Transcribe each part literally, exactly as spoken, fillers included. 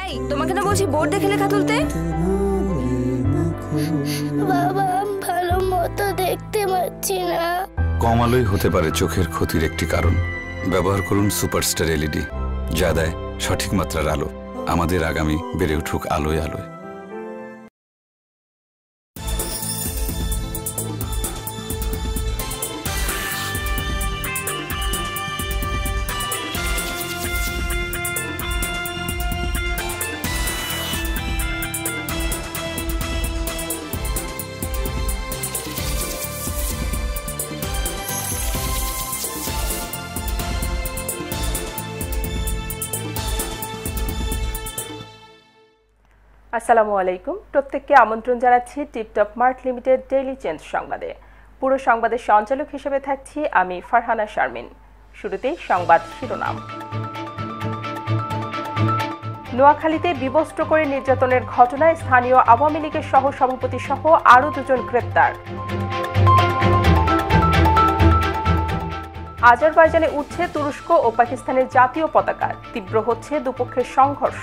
এই তোমাকে না বলছি বোর্ড দেখে লেখা তুলতে। বাবা ভালো মতো দেখতে পাচ্ছি না। কম আলোই হতে পারে চোখের ক্ষতির একটি কারণ। ব্যবহার করুন সুপারস্টার এলইডি, যা দেয় সঠিক মাত্রার আলো। আমাদের আগামী বেড়ে উঠুক আলোয় আলোয়। আসসালামু আলাইকুম, প্রত্যেককে আমন্ত্রণ জানাচ্ছি TipTop Mart Limited Daily Change সংবাদে। পুরো সংবাদের সঞ্চালক হিসেবে থাকছি আমি ফারহানা শারমিন। শুরুতেই সংবাদ শিরোনাম। নোয়াখালীতে বিবস্ত্র করে নির্যাতনের ঘটনায় স্থানীয় আওয়ামী লীগের সহ সভাপতি সহ আরও দুজন গ্রেপ্তার। আজারবাইজানে উঠছে তুরস্ক ও পাকিস্তানের জাতীয় পতাকা, তীব্র হচ্ছে দুপক্ষের সংঘর্ষ।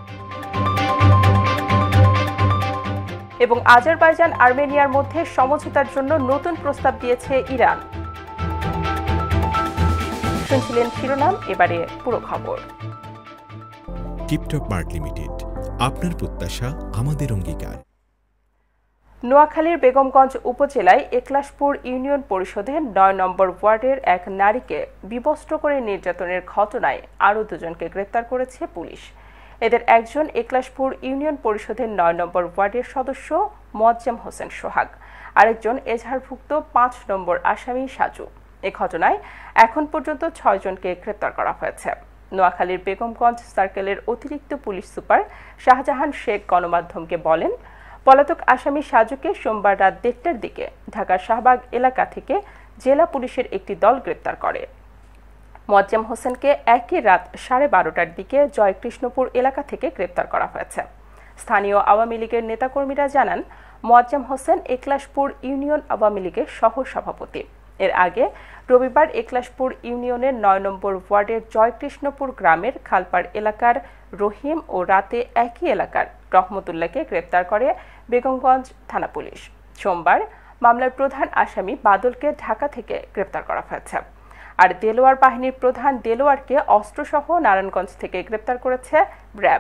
এবং আজারবাইজান আর্মেনিয়ার মধ্যে সমঝোতার জন্য নতুন প্রস্তাব দিয়েছে ইরান। শুনছিলেন শিরোনাম, এবারে পুরো খবর। টিপটপ মার্ট লিমিটেড, আপনার প্রত্যাশা আমাদের অঙ্গীকার। নোয়াখালীর বেগমগঞ্জ উপজেলায় একলাশপুর ইউনিয়ন পরিষদের নয় নম্বর ওয়ার্ডের এক নারীকে বিবস্ত্র করে নির্যাতনের ঘটনায় আরও দুজনকে গ্রেপ্তার করেছে পুলিশ। এদের একজন একলাশপুর ইউনিয়ন পরিষদের নয় নম্বর ওয়ার্ডের সদস্য মোয়াজ্জেম হোসেন সোহাগ, আরেকজন এজাহারভুক্ত পাঁচ নম্বর আসামি সাজু। এ ঘটনায় এখন পর্যন্ত ছয় জনকে গ্রেপ্তার করা হয়েছে। নোয়াখালীর বেগমগঞ্জ সার্কেলের অতিরিক্ত পুলিশ সুপার শাহজাহান শেখ গণমাধ্যমকে বলেন, পলাতক আসামি সাজুকে সোমবার রাত দেড়টার দিকে ঢাকার শাহবাগ এলাকা থেকে জেলা পুলিশের একটি দল গ্রেপ্তার করে। মোয়াজ্জেম হোসেনকে একই রাত সাড়ে বারোটার দিকে জয়কৃষ্ণপুর এলাকা থেকে গ্রেপ্তার করা হয়েছে। স্থানীয় আওয়ামী লীগের নেতাকর্মীরা জানান, মোয়াজ্জেম হোসেন একলাশপুর ইউনিয়ন আওয়ামী লীগের সহ সভাপতি। এর আগে রবিবার একলাশপুর ইউনিয়নের নয় নম্বর ওয়ার্ডের জয়কৃষ্ণপুর গ্রামের খালপাড় এলাকার রহিম ও রাতে একই এলাকার রহমতুল্লাহকে গ্রেপ্তার করে বেগমগঞ্জ থানা পুলিশ। সোমবার মামলার প্রধান আসামি বাদলকে ঢাকা থেকে গ্রেপ্তার করা হয়েছে। আর দেলোয়ার বাহিনীর প্রধান দেলোয়ারকে অস্ত্রসহ নারায়ণগঞ্জ থেকে গ্রেপ্তার করেছে র্যাব।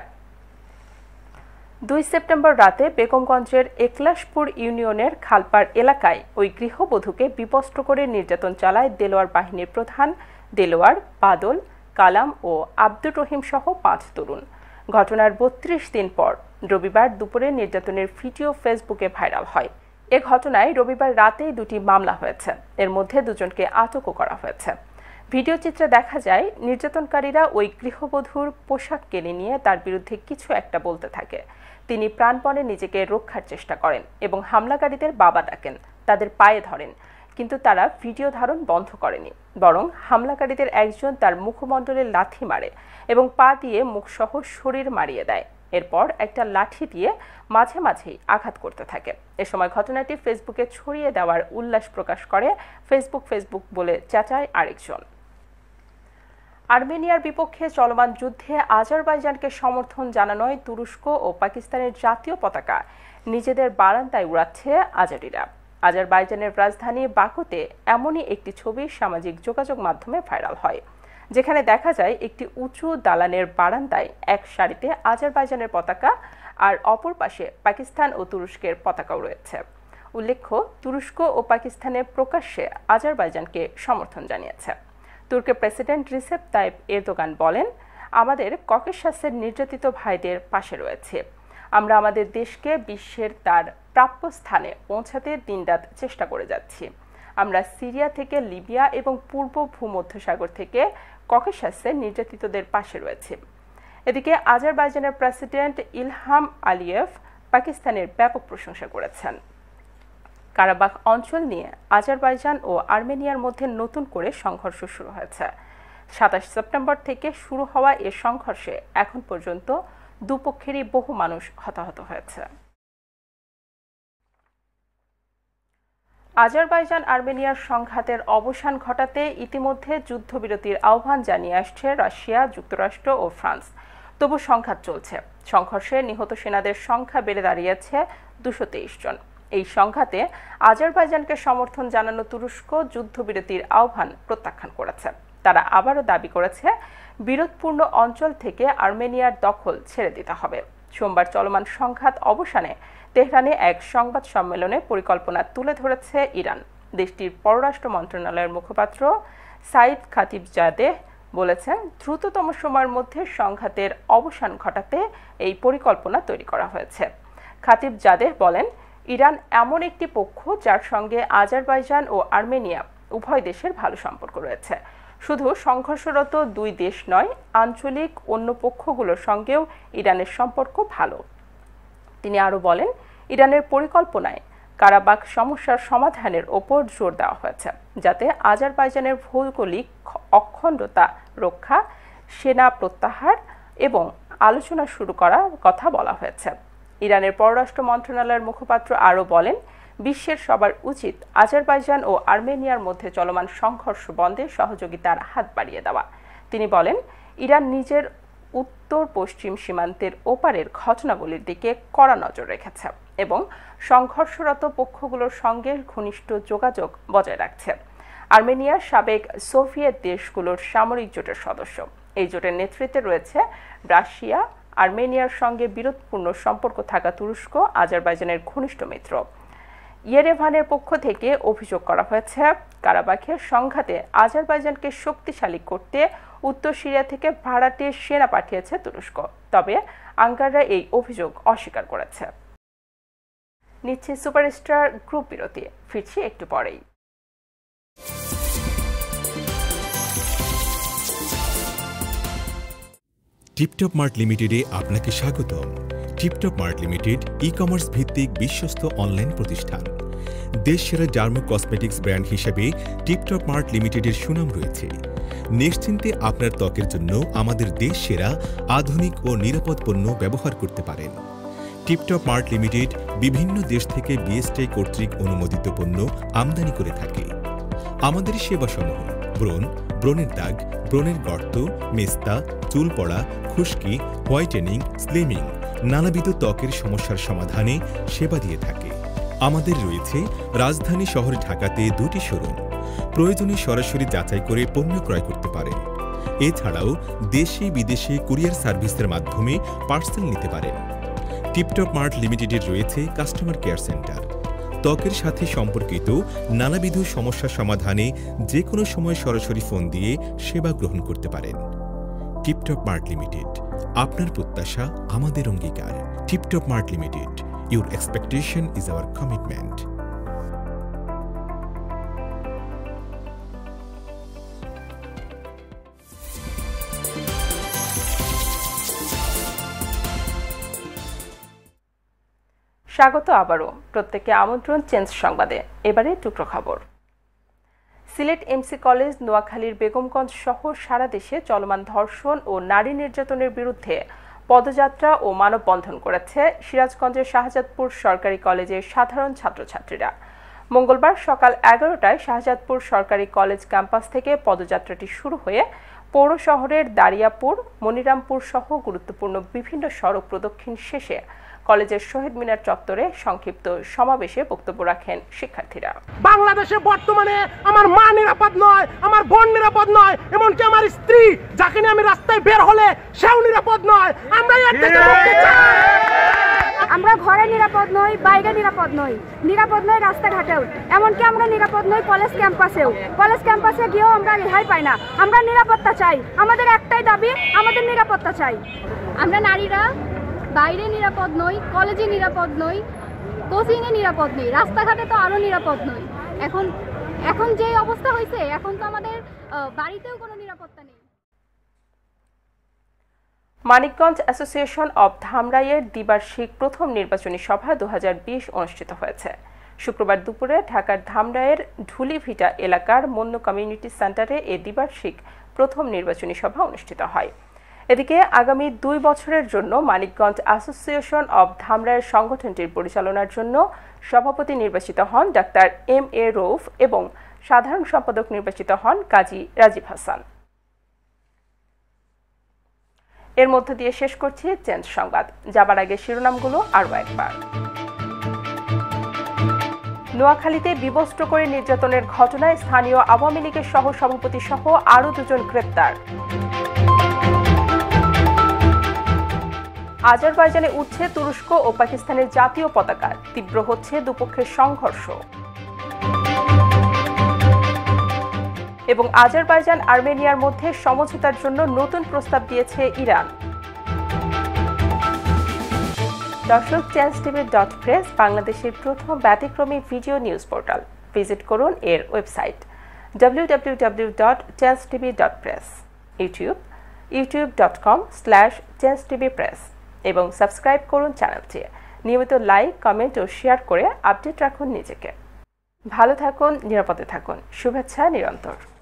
দুই সেপ্টেম্বর রাতে বেগমগঞ্জের একলাশপুর ইউনিয়নের খালপাড় এলাকায় ওই গৃহবধূকে বিবস্ত্র করে নির্যাতন চালায় দেলোয়ার বাহিনীর প্রধান দেলোয়ার, বাদল, কালাম ও আব্দুর রহিম সহ পাঁচ তরুণ। ঘটনার বত্রিশ দিন পর রবিবার দুপুরে নির্যাতনের ভিডিও ফেসবুকে ভাইরাল হয়। এ ঘটনায় রবিবার রাতেই দুটি মামলা হয়েছে, এর মধ্যে দুজনকে আটকও করা হয়েছে। ভিডিও চিত্রে দেখা যায় নির্যাতনকারীরা ওই গৃহবধূর পোশাক কেড়ে নিয়ে তার বিরুদ্ধে কিছু একটা বলতে থাকে। তিনি প্রাণপণে নিজেকে রক্ষার চেষ্টা করেন এবং হামলাকারীদের বাবা ডাকেন, তাদের পায়ে ধরেন, কিন্তু তারা ভিডিও ধারণ বন্ধ করেনি, বরং হামলাকারীদের একজন তার মুখমণ্ডলে লাথি মারে এবং পা দিয়ে মুখসহ শরীর মারিয়ে দেয়। এরপর একটা লাঠি দিয়ে মাঝে মাঝেই আঘাত করতে থাকে। এ সময় ঘটনাটি ফেসবুকে ছড়িয়ে দেওয়ার উল্লাস প্রকাশ করে ফেসবুক ফেসবুক বলে চেঁচায় আরেকজন। আর্মেনিয়ার বিপক্ষে চলমান যুদ্ধে আজারবাইজানকে সমর্থন জানানোয় তুরস্ক ও পাকিস্তানের জাতীয় পতাকা নিজেদের বারান্দায় উড়াচ্ছে আজারিরা। আজারবাইজানের রাজধানী বাকুতে এমনই একটি ছবি সামাজিক যোগাযোগ মাধ্যমে ভাইরাল হয়, যেখানে দেখা যায় একটি উঁচু দালানের বারান্দায় এক সারিতে আজারবাইজানের পতাকা আর অপর পাশে পাকিস্তান ও তুরস্কের পতাকাও রয়েছে। উল্লেখ্য, তুরস্ক ও পাকিস্তানের প্রকাশ্যে আজারবাইজানকে সমর্থন জানিয়েছে। তুর্কের প্রেসিডেন্ট রিসেপ তাইপ এরদোগান বলেন, আমাদের ককেশাসের নির্যাতিত ভাইদের পাশে রয়েছে। আমরা আমাদের দেশকে বিশ্বের তার প্রাপ্য স্থানে পৌঁছাতে দিনরাত চেষ্টা করে যাচ্ছি। আমরা সিরিয়া থেকে লিবিয়া এবং পূর্ব ভূমধ্যসাগর থেকে ককেশাসের নির্যাতিতদের পাশে রয়েছে। এদিকে আজারবাইজানের প্রেসিডেন্ট ইলহাম আলিয়েভ পাকিস্তানের ব্যাপক প্রশংসা করেছেন। কারাবাখ অঞ্চল নিয়ে আজারবাইজান ও আর্মেনিয়ার মধ্যে নতুন করে সংঘর্ষ শুরু হয়েছে। সাতাশ সেপ্টেম্বর থেকে শুরু হওয়া এ সংঘর্ষে এখন পর্যন্ত দুপক্ষেরই বহু মানুষ হতাহত হয়েছে। আজারবাইজান আর্মেনিয়ার সংঘাতের অবসান ঘটাতে ইতিমধ্যে যুদ্ধবিরতির আহ্বান জানিয়ে আসছে রাশিয়া, যুক্তরাষ্ট্র ও ফ্রান্স। তবু সংঘাত চলছে। সংঘর্ষে নিহত সেনাদের সংখ্যা বেড়ে দাঁড়িয়েছে দুশো তেইশ জন। এই সংঘাতে আজারবাইজানকে সমর্থন জানানো তুরস্ক যুদ্ধবিরতির আহ্বান প্রত্যাখ্যান করেছে। তারা আবারও দাবি করেছে বিরোধপূর্ণ অঞ্চল থেকে আর্মেনিয়ার দখল ছেড়ে দিতে হবে। সোমবার চলমান সংঘাত অবসানে তেহরানে এক সংবাদ সম্মেলনে পরিকল্পনা তুলে ধরেছে ইরান। দেশটির পররাষ্ট্র মন্ত্রণালয়ের মুখপাত্র সাইদ খাতিবজাদেহ বলেছেন, দ্রুততম সময়ের মধ্যে সংঘাতের অবসান ঘটাতে এই পরিকল্পনা তৈরি করা হয়েছে। খাতিবজাদেহ বলেন, ইরান এমন একটি পক্ষ যার সঙ্গে আজারবাইজান ও আর্মেনিয়া উভয় দেশের ভালো সম্পর্ক রয়েছে। শুধু সংঘর্ষরত দুই দেশ নয়, আঞ্চলিক অন্য পক্ষগুলোর সঙ্গেও ইরানের সম্পর্ক ভালো। তিনি আরও বলেন, ইরানের পরিকল্পনায় কারাবাখ সমস্যার সমাধানের ওপর জোর দেওয়া হয়েছে, যাতে আজারবাইজানের ভৌগোলিক অখণ্ডতা রক্ষা, সেনা প্রত্যাহার এবং আলোচনা শুরু করার কথা বলা হয়েছে। ইরানের পররাষ্ট্র মন্ত্রণালয়ের মুখপাত্র আরও বলেন, বিশ্বের সবার উচিত আজারবাইজান ও আর্মেনিয়ার মধ্যে চলমান সংঘর্ষ বন্ধে সহযোগিতার হাত বাড়িয়ে দেওয়া। তিনি বলেন, ইরান নিজের উত্তর পশ্চিম সীমান্তের ওপারের ঘটনাগুলির দিকে কড়া নজর রেখেছে এবং সংঘর্ষরত পক্ষগুলোর সঙ্গে ঘনিষ্ঠ যোগাযোগ বজায় রাখছে। আর্মেনিয়া সাবেক সোভিয়েত দেশগুলোর সামরিক জোটের সদস্য। এই জোটের নেতৃত্বে রয়েছে রাশিয়া। আর্মেনিয়ার সঙ্গে বিরোধপূর্ণ সম্পর্ক থাকা তুরস্ক আজারবাইজানের ঘনিষ্ঠ মিত্র। ইয়েরেভানের পক্ষ থেকে অভিযোগ করা হয়েছে, কারাবাখের সংঘাতে আজারবাইজানকে শক্তিশালী করতে উত্তর সিরিয়া থেকে ভাড়াটে সেনা পাঠিয়েছে তুরস্ক। তবে আঙ্কারা এই অভিযোগ অস্বীকার করেছে। নিচ্ছে সুপারস্টার গ্রুপ বিরতি, ফিরছি একটু পরেই। টিপটপ মার্ট লিমিটেডে আপনাকে স্বাগতম। TipTop Mart Limited e commerce ভিত্তিক বিশ্বস্ত অনলাইন প্রতিষ্ঠান। দেশ সেরা ডার্মো কসমেটিক্স ব্র্যান্ড হিসেবে টিপটপ মার্ট লিমিটেডের সুনাম রয়েছে। নিশ্চিন্তে আপনার ত্বকের জন্য আমাদের দেশ সেরা আধুনিক ও নিরাপদ পণ্য ব্যবহার করতে পারেন। টিপটপ মার্ট লিমিটেড বিভিন্ন দেশ থেকে বিএসটিআই কর্তৃক অনুমোদিত পণ্য আমদানি করে থাকে। আমাদের সেবাসমূহ ব্রণ, ব্রণের দাগ, ব্রণের গর্ত, মেস্তা, চুল পড়া, খুশকি, হোয়াইটেনিং, স্লিমিং, নানাবিধ ত্বকের সমস্যার সমাধানে সেবা দিয়ে থাকে। আমাদের রয়েছে রাজধানী শহর ঢাকাতে দুটি শোরুম। প্রয়োজনে সরাসরি যাচাই করে পণ্য ক্রয় করতে পারেন। এছাড়াও দেশে বিদেশে কুরিয়ার সার্ভিসের মাধ্যমে পার্সেল নিতে পারেন। টিপটপ মার্ট লিমিটেডের রয়েছে কাস্টমার কেয়ার সেন্টার। ত্বকের সাথে সম্পর্কিত নানাবিধ সমস্যা সমাধানে যে কোনো সময় সরাসরি ফোন দিয়ে সেবা গ্রহণ করতে পারেন। টিপটপ মার্ট লিমিটেড, আপনার প্রত্যাশা আমাদের অঙ্গীকার। TipTop Mart Limited, your expectation is our commitment. স্বাগত আবারও, প্রত্যেককে আমন্ত্রণ চেঞ্জ সংবাদে। এবারে টুকরো খবর। সিলেট এমসি কলেজ, নোয়াখালীর বেগমগঞ্জ সহ সারা দেশে চলমান ধর্ষণ ও নারী নির্যাতনের বিরুদ্ধে পদযাত্রা ও মানববন্ধন করেছে সিরাজগঞ্জের শাহজাদপুর সরকারি কলেজের সাধারণ ছাত্রছাত্রীরা। মঙ্গলবার সকাল এগারোটায় শাহজাদপুর সরকারি কলেজ ক্যাম্পাস থেকে পদযাত্রাটি শুরু হয়ে পৌর শহরের দারিয়াপুর, মনিরামপুর সহ গুরুত্বপূর্ণ বিভিন্ন সড়ক প্রদক্ষিণ শেষে কলেজের শহীদ মিনার চত্বরে সংক্ষিপ্ত সমাবেশে বক্তব্য রাখেন শিক্ষার্থীরা। বাংলাদেশে বর্তমানে আমার মা নিরাপদ নয়, আমার বোন নিরাপদ নয়, এমনকি আমার স্ত্রী যাকে নিয়ে আমি রাস্তায় বের হলে সেও নিরাপদ নয়। আমরা এর থেকে মুক্তি চাই। আমরা ঘরে নিরাপদ নই, বাইরে নিরাপদ নই, নিরাপদ নই রাস্তাঘাটেও, এমনকি আমরা নিরাপদ নই কলেজ ক্যাম্পাসেও। কলেজ ক্যাম্পাসে গিয়েও আমরা রেহাই পাই না। আমরা নিরাপত্তা চাই, আমাদের একটাই দাবি, আমাদের নিরাপত্তা চাই। আমরা নারীরা বাইরে নিরাপদ নই, কলেজে নিরাপদ নই, কোচিংয়ে নিরাপদ নেই, রাস্তাঘাটে তো আরও নিরাপদ নই। এখন এখন যে অবস্থা হয়েছে, এখন তো আমাদের বাড়িতেও কোনো নিরাপত্তা নেই। মানিকগঞ্জ অ্যাসোসিয়েশন অব ধামরাইয়ের দ্বিবার্ষিক প্রথম নির্বাচনী সভা দু হাজার বিশ অনুষ্ঠিত হয়েছে। শুক্রবার দুপুরে ঢাকার ধামরাইয়ের ঢুলিভিটা এলাকার মন্য কমিউনিটি সেন্টারে এ দ্বিবার্ষিক প্রথম নির্বাচনী সভা অনুষ্ঠিত হয়। এদিকে আগামী দুই বছরের জন্য মানিকগঞ্জ অ্যাসোসিয়েশন অব ধামরাইয়ের সংগঠনটির পরিচালনার জন্য সভাপতি নির্বাচিত হন ডাক্তার এম এ রৌফ এবং সাধারণ সম্পাদক নির্বাচিত হন কাজী রাজীব হাসান। এর মধ্য দিয়ে শেষ করছি চেঞ্জ সংবাদ। যাবার আগে শিরোনামগুলো আরও একবার। নোয়াখালীতে বিবস্ত্র করে নির্যাতনের ঘটনায় স্থানীয় আওয়ামী লীগের সহ সভাপতি সহ আরও দুজন গ্রেপ্তার। আজারবাইজানে উঠছে তুরস্ক ও পাকিস্তানের জাতীয় পতাকা, তীব্র হচ্ছে দুপক্ষের সংঘর্ষ। এবং আজারবাইজান আর্মেনিয়ার মধ্যে সমঝোতার জন্য নতুন প্রস্তাব দিয়েছে ইরান। দর্শক, চেঞ্জ টিভি ডট প্রেস বাংলাদেশের প্রথম ব্যতিক্রমী ভিডিও নিউজ পোর্টাল। ভিজিট করুন এর website W W W dot change TV dot press, YouTube YouTube dot com slash change TV press এবং সাবস্ক্রাইব করুন চ্যানেলটি। নিয়মিত লাইক, কমেন্ট ও শেয়ার করে আপডেট রাখুন নিজেকে। ভালো থাকুন, নিরাপদে থাকুন। শুভেচ্ছা নিরন্তর।